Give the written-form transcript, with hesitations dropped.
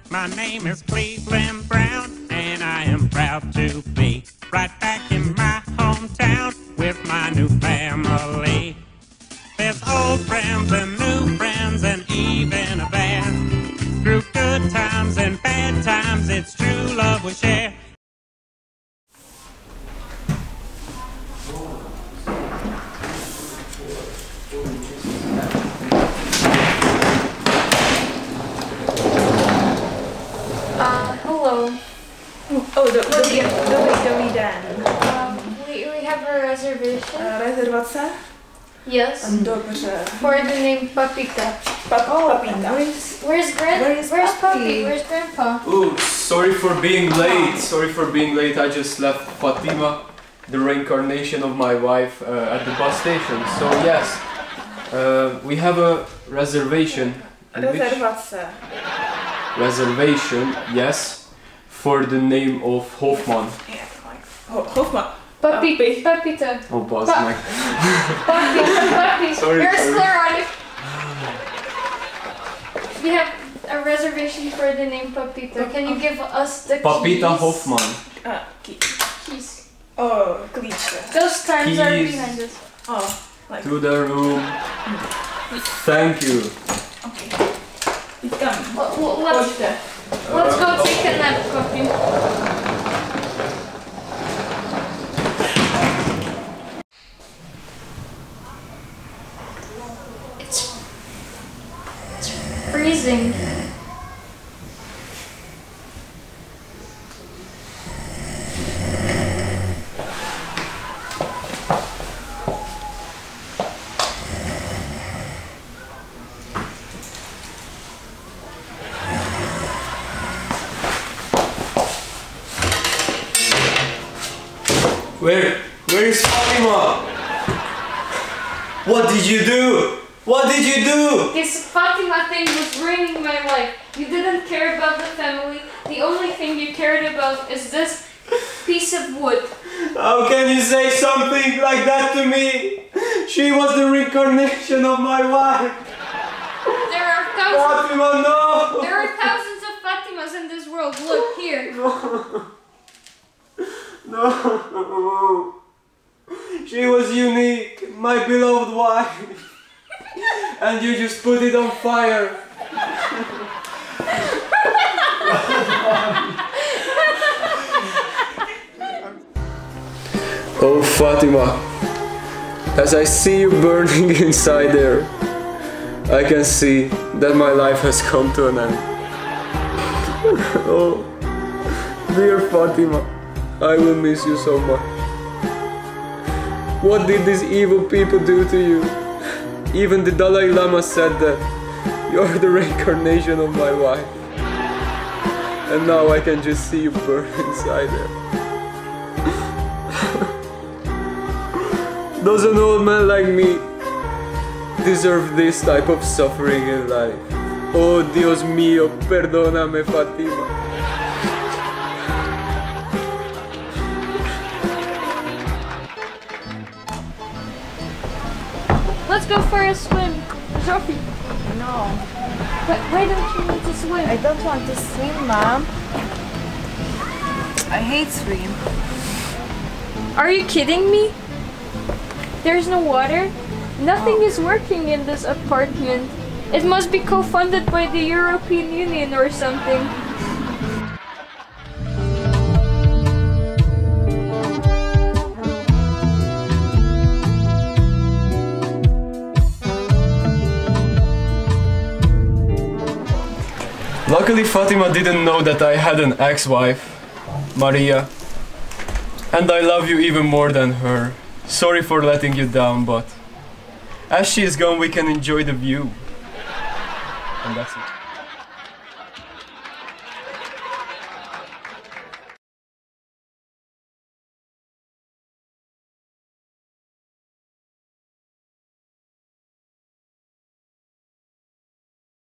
My name is Cleveland Brown, and I am proud to be right back in my hometown with my new family. There's old friends and new friends and even a band. Through good times and bad times, it's true love we share. Hello. Oh, dobrý den. We have a reservation. Rezervace? Yes. Dobře. For the name Papita. Papita. Where's Puppy? Where's Grandpa? Oh, sorry for being late. Sorry for being late. I just left Fatima, the reincarnation of my wife, at the bus station. So yes, we have a reservation. Rezervace. Reservation, yes, for the name of Hofman. Yeah, Hofman. Papita. Oh, boss, Puppy. Sorry, You're sorry. sclerotic. We have a reservation for the name Papita. Can you give us the Papita keys? Hofman. Keys. Oh, klíče. Those times are Keys. behind us. Oh, like. To the room. Thank you. Okay. It's coming. Let's go take a nap, Puppy. It's freezing. Where is Fatima? What did you do? What did you do? This Fatima thing was ruining my life. You didn't care about the family. The only thing you cared about is this piece of wood. How can you say something like that to me? She was the reincarnation of my wife. There are thousands. Fatima, no! There are thousands of Fatimas in this world. Look here. No. She was unique, my beloved wife. And you just put it on fire. Oh Fatima, as I see you burning inside there, I can see that my life has come to an end. Oh, dear Fatima, I will miss you so much. What did these evil people do to you? Even the Dalai Lama said that you're the reincarnation of my wife. And now I can just see you burn inside there. Does an old man like me deserve this type of suffering in life? Oh Dios mío, perdóname Fatima. Let's go for a swim. Sophie. No. But why don't you want to swim? I don't want to swim, Mom. I hate swim. Are you kidding me? There's no water? Nothing is working in this apartment. It must be co-funded by the European Union or something. Luckily Fatima didn't know that I had an ex-wife, Maria. And I love you even more than her. Sorry for letting you down, but as she is gone we can enjoy the view. And that's it.